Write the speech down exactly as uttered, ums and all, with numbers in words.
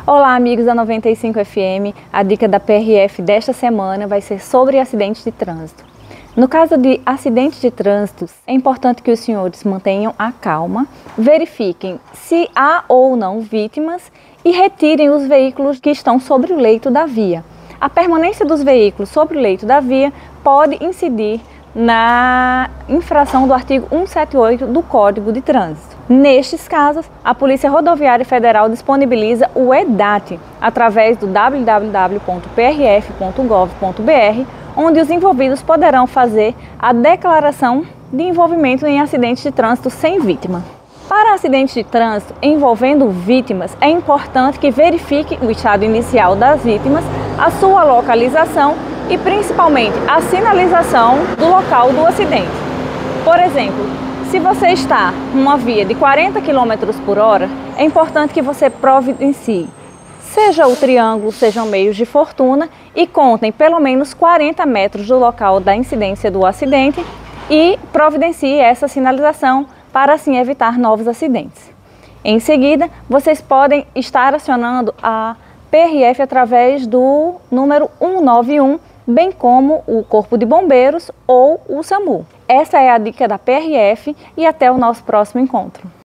Olá, amigos da noventa e cinco F M. A dica da P R F desta semana vai ser sobre acidentes de trânsito. No caso de acidentes de trânsito, é importante que os senhores mantenham a calma, verifiquem se há ou não vítimas e retirem os veículos que estão sobre o leito da via. A permanência dos veículos sobre o leito da via pode incidir na infração do artigo cento e setenta e oito do Código de Trânsito. Nestes casos, a Polícia Rodoviária Federal disponibiliza o E D A T através do w w w ponto p r f ponto gov ponto b r, onde os envolvidos poderão fazer a declaração de envolvimento em acidentes de trânsito sem vítima. Para acidentes de trânsito envolvendo vítimas, é importante que verifique o estado inicial das vítimas, a sua localização e principalmente a sinalização do local do acidente. Por exemplo, se você está numa via de quarenta quilômetros por hora, é importante que você providencie, seja o triângulo, sejam meios de fortuna, e contem pelo menos quarenta metros do local da incidência do acidente e providencie essa sinalização para assim evitar novos acidentes. Em seguida, vocês podem estar acionando a P R F através do número cento e noventa e um, bem como o Corpo de Bombeiros ou o SAMU. Essa é a dica da P R F e até o nosso próximo encontro.